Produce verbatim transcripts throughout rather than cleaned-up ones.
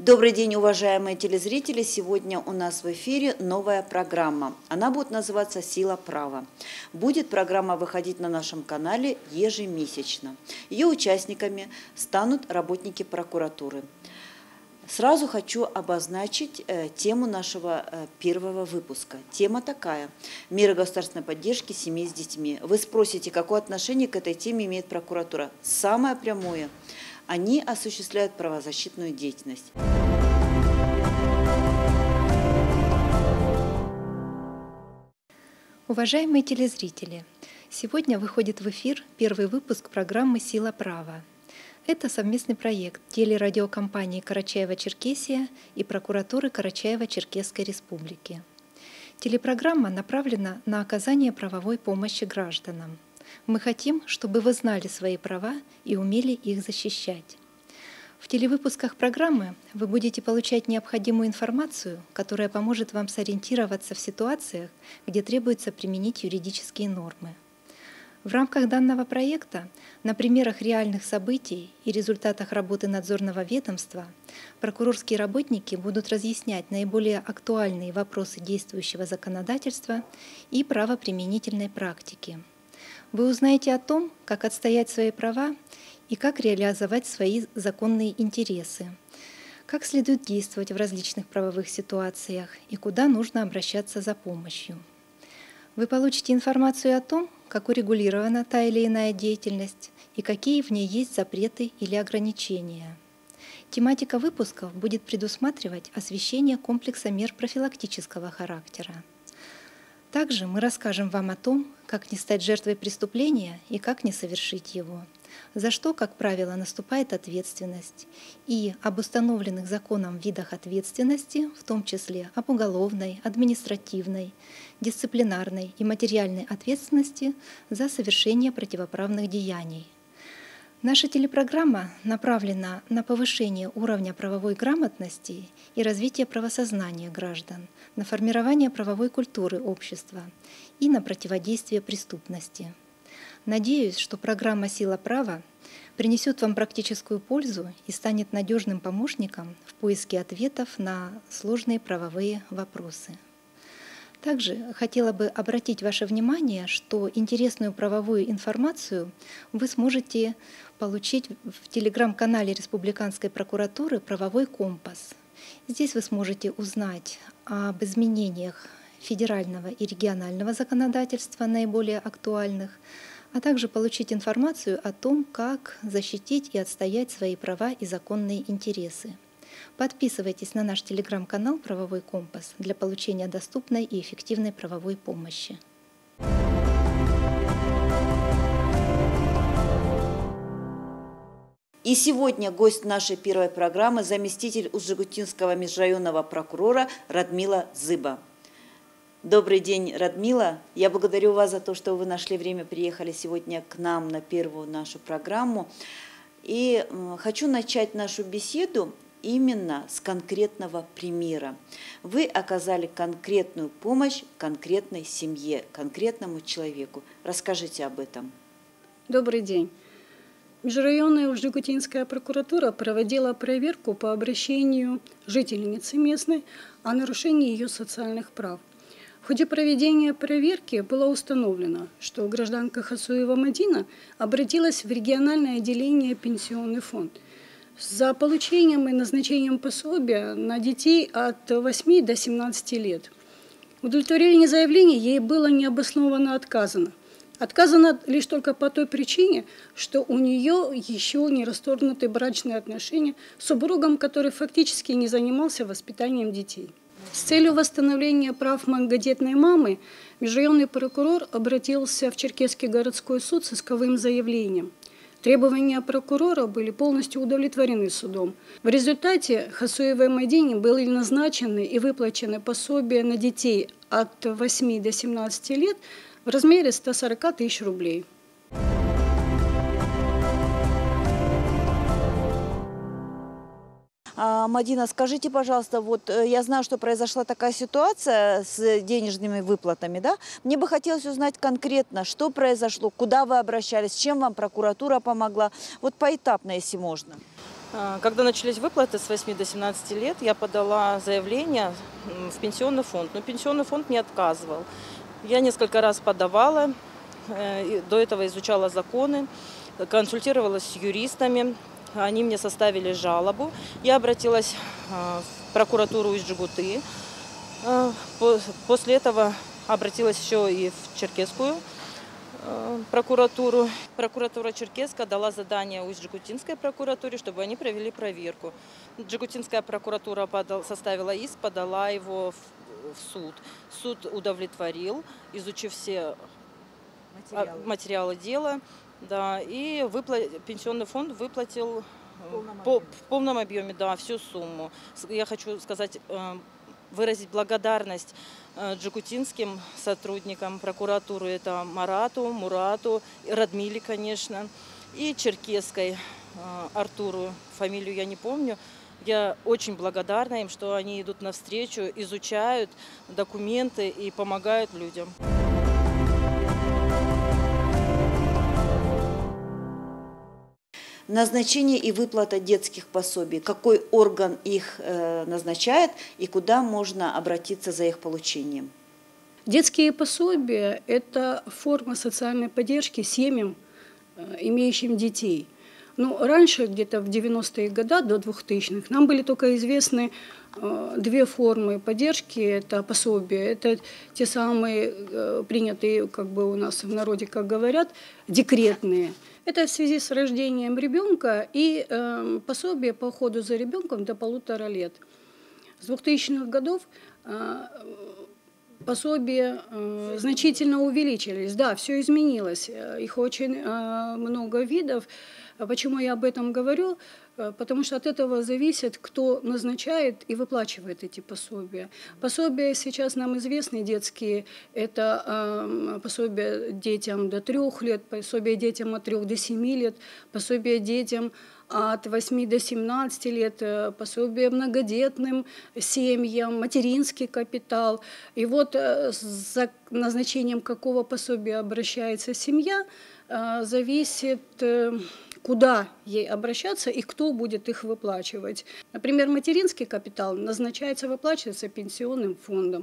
Добрый день, уважаемые телезрители! Сегодня у нас в эфире новая программа. Она будет называться «Сила права». Будет программа выходить на нашем канале ежемесячно. Ее участниками станут работники прокуратуры. Сразу хочу обозначить э, тему нашего э, первого выпуска. Тема такая – меры государственной поддержки семей с детьми. Вы спросите, какое отношение к этой теме имеет прокуратура? Самое прямое. Они осуществляют правозащитную деятельность. Уважаемые телезрители, сегодня выходит в эфир первый выпуск программы «Сила права». Это совместный проект телерадиокомпании «Карачаево-Черкесия» и прокуратуры Карачаево-Черкесской Республики. Телепрограмма направлена на оказание правовой помощи гражданам. Мы хотим, чтобы вы знали свои права и умели их защищать. В телевыпусках программы вы будете получать необходимую информацию, которая поможет вам сориентироваться в ситуациях, где требуется применить юридические нормы. В рамках данного проекта на примерах реальных событий и результатах работы надзорного ведомства прокурорские работники будут разъяснять наиболее актуальные вопросы действующего законодательства и правоприменительной практики. Вы узнаете о том, как отстоять свои права и как реализовать свои законные интересы, как следует действовать в различных правовых ситуациях и куда нужно обращаться за помощью. Вы получите информацию о том, как урегулирована та или иная деятельность и какие в ней есть запреты или ограничения. Тематика выпусков будет предусматривать освещение комплекса мер профилактического характера. Также мы расскажем вам о том, как не стать жертвой преступления и как не совершить его, за что, как правило, наступает ответственность, и об установленных законом видах ответственности, в том числе об уголовной, административной, дисциплинарной и материальной ответственности за совершение противоправных деяний. Наша телепрограмма направлена на повышение уровня правовой грамотности и развитие правосознания граждан, на формирование правовой культуры общества и на противодействие преступности. Надеюсь, что программа «Сила права» принесет вам практическую пользу и станет надежным помощником в поиске ответов на сложные правовые вопросы. Также хотела бы обратить ваше внимание, что интересную правовую информацию вы сможете получить в телеграм-канале Республиканской прокуратуры «Правовой компас». Здесь вы сможете узнать об изменениях федерального и регионального законодательства, наиболее актуальных, а также получить информацию о том, как защитить и отстоять свои права и законные интересы. Подписывайтесь на наш телеграм-канал «Правовой компас» для получения доступной и эффективной правовой помощи. И сегодня гость нашей первой программы – заместитель Усть-Жигутинского межрайонного прокурора Радмила Зыба. Добрый день, Радмила. Я благодарю вас за то, что вы нашли время, приехали сегодня к нам на первую нашу программу. И хочу начать нашу беседу именно с конкретного примера. Вы оказали конкретную помощь конкретной семье, конкретному человеку. Расскажите об этом. Добрый день. Межрайонная Усть-Жигутинская прокуратура проводила проверку по обращению жительницы местной о нарушении ее социальных прав. В ходе проведения проверки было установлено, что гражданка Хасуева Мадина обратилась в региональное отделение «Пенсионный фонд» за получением и назначением пособия на детей от восьми до семнадцати лет. В удовлетворении заявления ей было необоснованно отказано. Отказано лишь только по той причине, что у нее еще не расторгнуты брачные отношения с супругом, который фактически не занимался воспитанием детей. С целью восстановления прав многодетной мамы межрайонный прокурор обратился в Черкесский городской суд с исковым заявлением. Требования прокурора были полностью удовлетворены судом. В результате Хасуевой Мадине были назначены и выплачены пособия на детей от восьми до семнадцати лет в размере ста сорока тысяч рублей. Мадина, скажите, пожалуйста, вот я знаю, что произошла такая ситуация с денежными выплатами, да? Мне бы хотелось узнать конкретно, что произошло, куда вы обращались, чем вам прокуратура помогла, вот поэтапно, если можно. Когда начались выплаты с восьми до семнадцати лет, я подала заявление в пенсионный фонд, но пенсионный фонд не отказывал. Я несколько раз подавала, до этого изучала законы, консультировалась с юристами, они мне составили жалобу. Я обратилась в прокуратуру из Джигуты, после этого обратилась еще и в Черкесскую прокуратуру. Прокуратура Черкесска дала задание Усть-Джигутинской прокуратуре, чтобы они провели проверку. Джигутинская прокуратура подал, составила иск, подала его в, в суд. Суд удовлетворил, изучив все материалы, материалы дела, да, и выпла... пенсионный фонд выплатил в полном, по... в полном объеме, да, всю сумму. Я хочу сказать, выразить благодарность джигутинским сотрудникам прокуратуры, это Марату, Мурату, Радмиле, конечно, и Черкесской Артуру, фамилию я не помню. Я очень благодарна им, что они идут навстречу, изучают документы и помогают людям. Назначение и выплата детских пособий. Какой орган их э, назначает и куда можно обратиться за их получением? Детские пособия – это форма социальной поддержки семьям, э, имеющим детей. Ну, раньше, где-то в девяностые годы, до двухтысячных, нам были только известны э, две формы поддержки. Это пособия, это те самые э, принятые, как бы у нас в народе, как говорят, декретные. Это в связи с рождением ребенка и э, пособие по уходу за ребенком до полутора лет. С двухтысячных годов э, пособия э, значительно увеличились. Да, все изменилось, их очень э, много видов. Почему я об этом говорю? Потому что от этого зависит, кто назначает и выплачивает эти пособия. Пособия сейчас нам известны детские, это э, пособия детям до трех лет, пособия детям от трех до семи лет, пособия детям от восьми до семнадцати лет, пособия многодетным семьям, материнский капитал. И вот э, за назначением какого пособия обращается семья, э, зависит... Э, куда ей обращаться и кто будет их выплачивать. Например, материнский капитал назначается, выплачивается пенсионным фондом.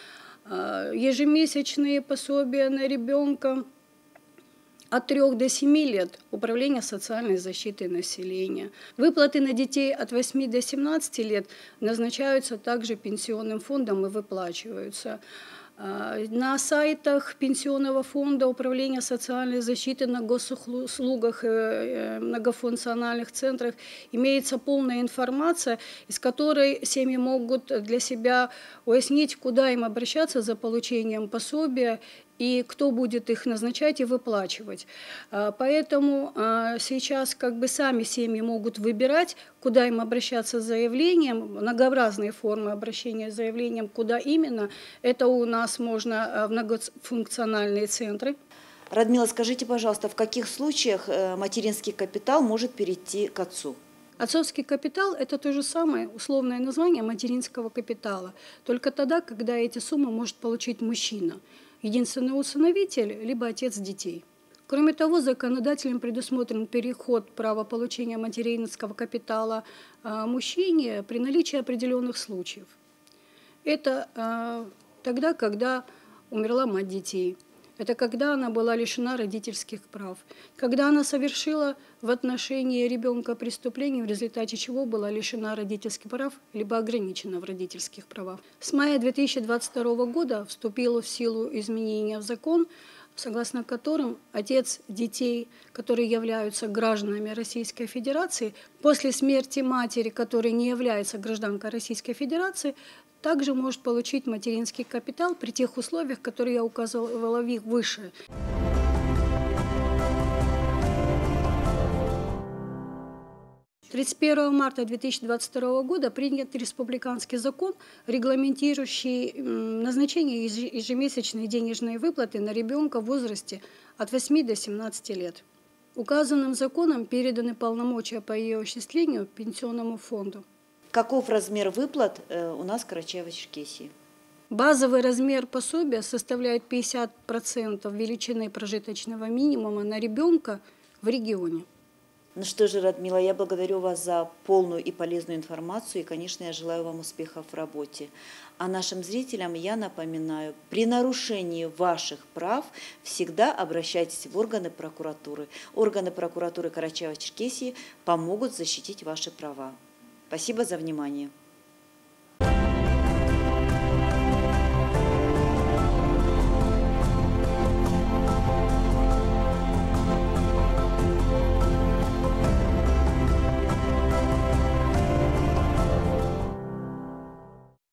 Ежемесячные пособия на ребенка от трёх до семи лет – Управление социальной защиты населения. Выплаты на детей от восьми до семнадцати лет назначаются также пенсионным фондом и выплачиваются. На сайтах Пенсионного фонда Управления социальной защиты на госуслугах и многофункциональных центрах имеется полная информация, из которой семьи могут для себя уяснить, куда им обращаться за получением пособия и кто будет их назначать и выплачивать. Поэтому сейчас как бы сами семьи могут выбирать, куда им обращаться с заявлением, многообразные формы обращения с заявлением, куда именно. Это у нас можно в многофункциональные центры. Радмила, скажите, пожалуйста, в каких случаях материнский капитал может перейти к отцу? Отцовский капитал – это то же самое условное название материнского капитала, только тогда, когда эти суммы может получить мужчина. Единственный усыновитель, либо отец детей. Кроме того, законодателем предусмотрен переход права получения материнского капитала а, мужчине при наличии определенных случаев. Это а, тогда, когда умерла мать детей. Это когда она была лишена родительских прав. Когда она совершила в отношении ребенка преступление, в результате чего была лишена родительских прав, либо ограничена в родительских правах. С мая две тысячи двадцать второго года вступило в силу изменения в закон, согласно которым отец детей, которые являются гражданами Российской Федерации, после смерти матери, которая не является гражданкой Российской Федерации, также может получить материнский капитал при тех условиях, которые я указывала выше. тридцать первого марта две тысячи двадцать второго года принят республиканский закон, регламентирующий назначение ежемесячной денежной выплаты на ребенка в возрасте от восьми до семнадцати лет. Указанным законом переданы полномочия по ее осуществлению Пенсионному фонду. Каков размер выплат у нас в Карачаево-Черкесии? Базовый размер пособия составляет пятьдесят процентов величины прожиточного минимума на ребенка в регионе. Ну что же, Радмила, я благодарю вас за полную и полезную информацию, и, конечно, я желаю вам успехов в работе. А нашим зрителям я напоминаю, при нарушении ваших прав всегда обращайтесь в органы прокуратуры. Органы прокуратуры Карачаево-Черкесии помогут защитить ваши права. Спасибо за внимание.